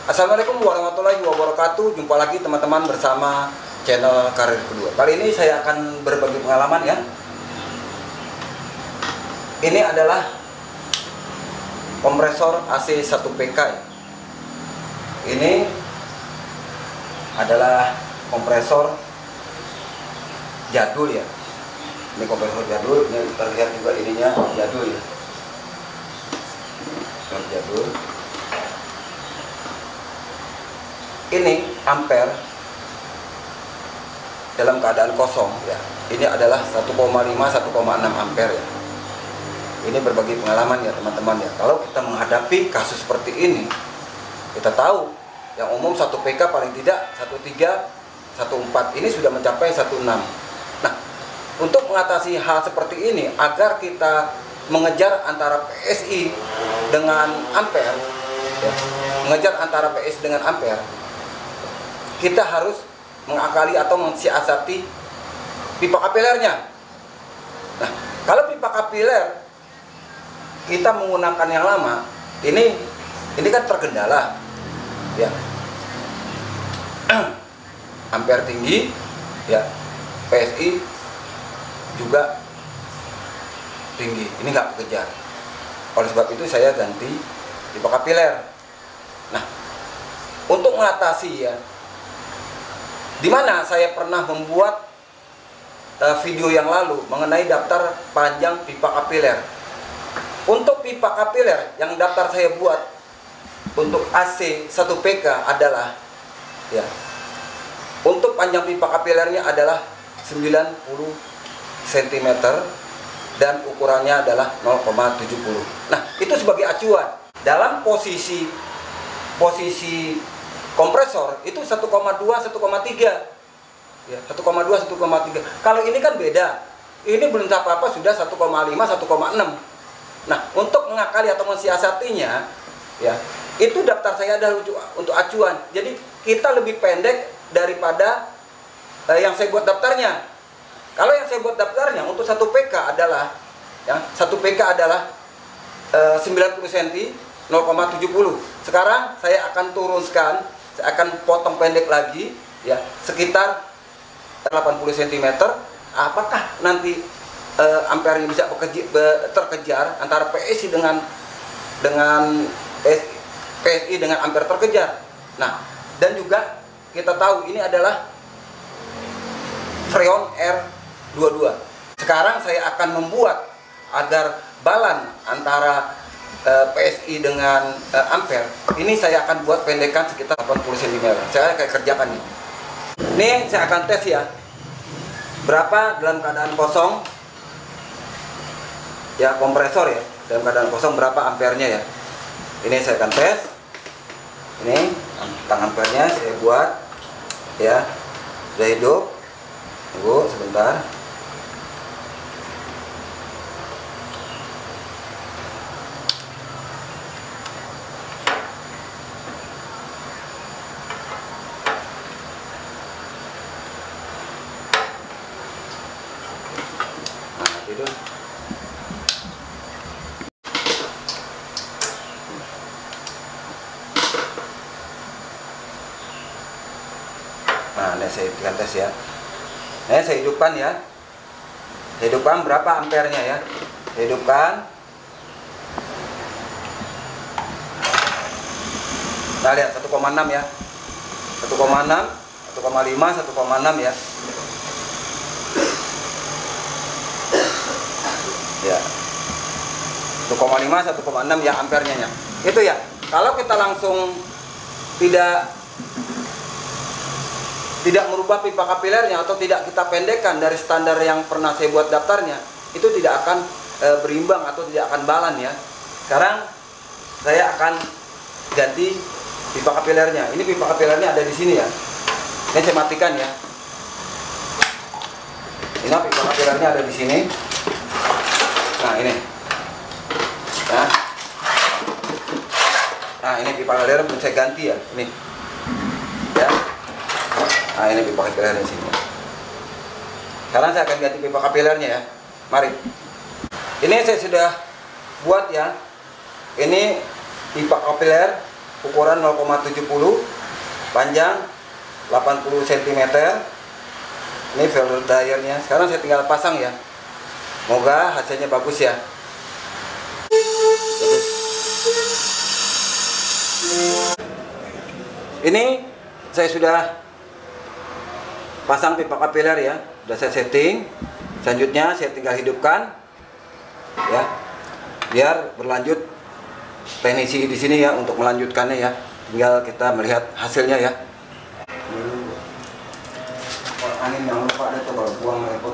Assalamualaikum warahmatullahi wabarakatuh. Jumpa lagi teman-teman bersama channel Karir Kedua. Kali ini saya akan berbagi pengalaman ya. Ini adalah kompresor AC 1PK ya. Ini adalah kompresor jadul ya. Ini kompresor jadul, ini terlihat juga ininya jadul ya. Jadul. Ini ampere dalam keadaan kosong ya. Ini adalah 1,5 1,6 ampere ya. Ini berbagi pengalaman ya teman-teman ya. Kalau kita menghadapi kasus seperti ini, kita tahu yang umum 1 PK paling tidak 13 14 ini sudah mencapai 16. Nah, untuk mengatasi hal seperti ini agar kita mengejar antara PSI dengan ampere ya, mengejar antara PSI dengan ampere, kita harus mengakali atau mensiasati pipa kapilernya. Nah, kalau pipa kapiler kita menggunakan yang lama, ini kan terkendala, ya. Ampere tinggi, ya. PSI juga tinggi. Ini nggak kekejar. Oleh sebab itu saya ganti pipa kapiler. Nah, untuk mengatasi ya. Di mana saya pernah membuat video yang lalu mengenai daftar panjang pipa kapiler. Untuk pipa kapiler yang daftar saya buat untuk AC 1 PK adalah ya. Untuk panjang pipa kapilernya adalah 90 cm dan ukurannya adalah 0,70. Nah, itu sebagai acuan. Dalam posisi kompresor itu 1,2 1,3 ya, 1,2 1,3. Kalau ini kan beda, ini belum apa-apa sudah 1,5 1,6. Nah, untuk mengakali atau mensiasatinya ya, itu daftar saya adalah untuk acuan. Jadi kita lebih pendek daripada yang saya buat daftarnya. Kalau yang saya buat daftarnya untuk 1 PK adalah ya, 1 PK adalah 90 cm 0,70. Sekarang saya akan turunkan, saya akan potong pendek lagi ya, sekitar 80 cm. Apakah nanti ampernya bisa terkejar antara PSI dengan PSI dengan ampere terkejar. Nah, dan juga kita tahu ini adalah Freon R22. Sekarang saya akan membuat agar balan antara PSI dengan ampere ini saya akan buat pendekan sekitar 80 cm. Saya akan kerjakan nih. Ini saya akan tes ya. Berapa dalam keadaan kosong ya, kompresor ya, dalam keadaan kosong berapa ampernya ya. Ini saya akan tes. Ini tang ampernya saya buat ya. Sudah hidup. Tunggu sebentar. Nah, ini saya hidupkan tes ya. Nah, saya hidupkan ya. Saya hidupkan berapa ampernya ya. Saya hidupkan. Nah, lihat 1,6 ya. 1,6, 1,5, 1,6 ya. Ya. 1,5, 1,6 ya ampernya. Itu ya. Kalau kita langsung tidak merubah pipa kapilernya atau tidak kita pendekkan dari standar yang pernah saya buat daftarnya, itu tidak akan berimbang atau tidak akan balan ya. Sekarang saya akan ganti pipa kapilernya. Ini pipa kapilernya ada di sini ya. Ini saya matikan ya. Ini pipa kapilernya ada di sini. Nah, ini. Nah. Nah, ini pipa kapiler pun saya ganti ya. Ini. Ya. Nah, ini pipa kapilernya di sini. Sekarang saya akan ganti pipa kapilernya ya. Mari. Ini saya sudah buat ya. Ini pipa kapiler ukuran 0,70, panjang 80 cm. Ini welder dryernya. Sekarang saya tinggal pasang ya. Semoga hasilnya bagus ya. Ini saya sudah pasang pipa kapiler ya. Sudah saya setting. Selanjutnya saya tinggal hidupkan ya. Biar berlanjut teknisi di sini ya untuk melanjutkannya ya. Tinggal kita melihat hasilnya ya. Angin yang lupa ada tuh kalau buang repot.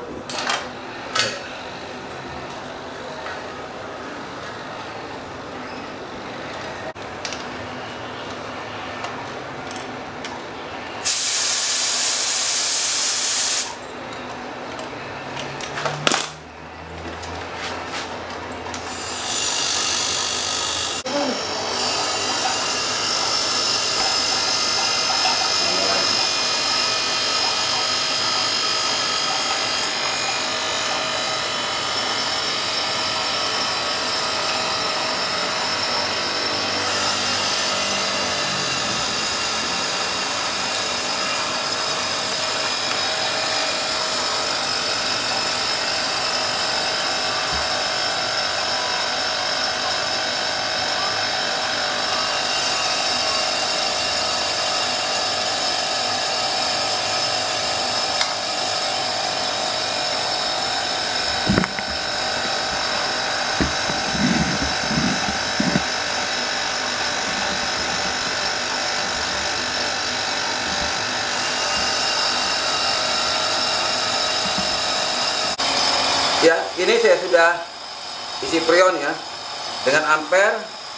Ya, ini saya sudah isi freon ya dengan ampere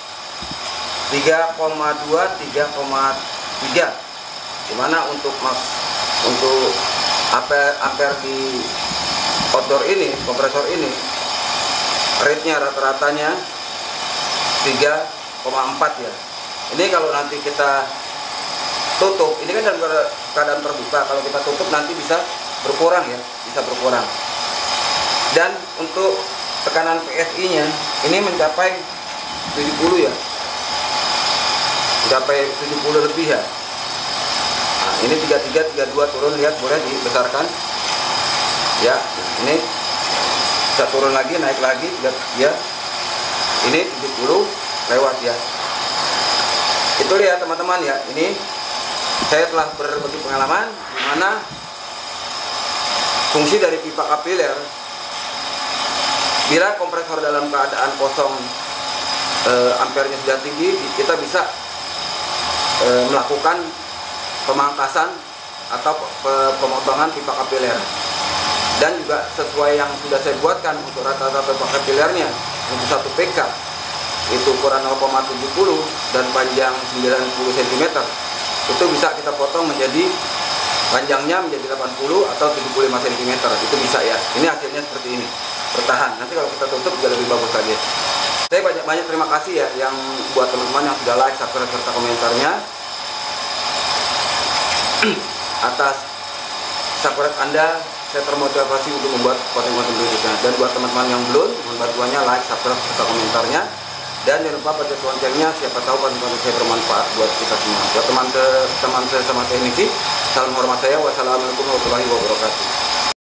3,2 3,3. Dimana untuk ampere di outdoor ini, kompresor ini rate-nya rata-ratanya 3,4 ya. Ini kalau nanti kita tutup, ini kan dalam keadaan terbuka, kalau kita tutup nanti bisa berkurang ya, bisa berkurang. Dan untuk tekanan PSI nya ini mencapai 70 ya, mencapai 70 lebih ya. Nah, ini 33 32 turun, lihat boleh dibesarkan ya. Ini bisa turun lagi, naik lagi ya. Ini 70 lewat ya. Itu ya teman-teman ya. Ini saya telah berbagi pengalaman di mana fungsi dari pipa kapiler. Bila kompresor dalam keadaan kosong, ampernya sudah tinggi, kita bisa melakukan pemangkasan atau pemotongan pipa kapiler. Dan juga sesuai yang sudah saya buatkan untuk rata-rata pipa kapilernya untuk 1 PK itu ukuran 0,70 dan panjang 90 cm, itu bisa kita potong menjadi panjangnya menjadi 80 atau 75 cm, itu bisa ya. Ini hasilnya seperti ini, bertahan. Nanti kalau kita tutup juga lebih bagus lagi. Saya banyak terima kasih ya yang buat teman-teman yang sudah like, subscribe, serta komentarnya. Atas subscribe Anda, saya termotivasi untuk membuat konten-konten berikutnya. Dan buat teman-teman yang belum, mohon bantuannya like, subscribe, serta komentarnya. Dan jangan lupa pencet loncengnya, siapa tahu konten-konten saya bermanfaat buat kita semua. Buat teman-teman saya sama teknisi, salam hormat saya. Wassalamualaikum warahmatullahi wabarakatuh.